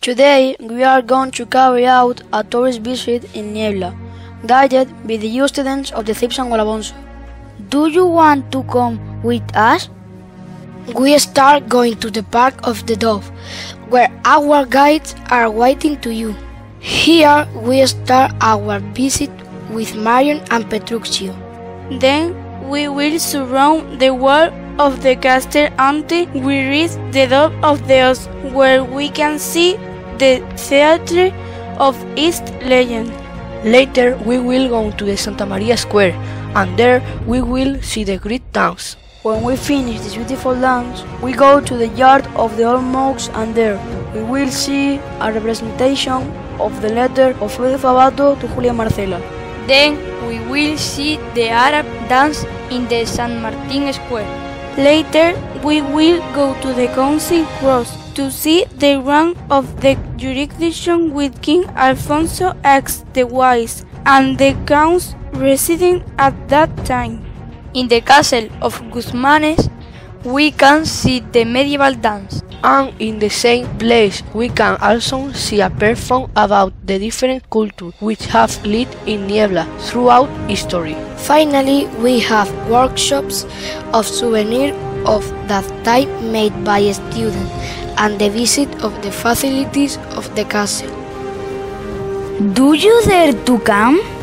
Today we are going to carry out a tourist visit in Niebla, guided by the youth students of the CIP San Alfonso. Do you want to come with us? We start going to the Park of the Dove, where our guides are waiting to you. Here we start our visit with Marion and Petruccio. Then we will surround the wall of the castle until we reach the Dove of the Oz, where we can see the theatre of East Legend. Later we will go to the Santa Maria Square, and there we will see the great dance. When we finish this beautiful dance, we go to the yard of the old monks, and there we will see a representation of the letter of Luis Fabato to Julia Marcela. Then we will see the Arab dance in the San Martin Square. Later we will go to the Council Cross to see the rank of the jurisdiction with King Alfonso X the Wise and the counts residing at that time. In the castle of Guzmanes, we can see the medieval dance. And in the same place we can also see a perform about the different cultures which have lived in Niebla throughout history. Finally, we have workshops of souvenirs of that time made by students and the visit of the facilities of the castle. Do you dare to come?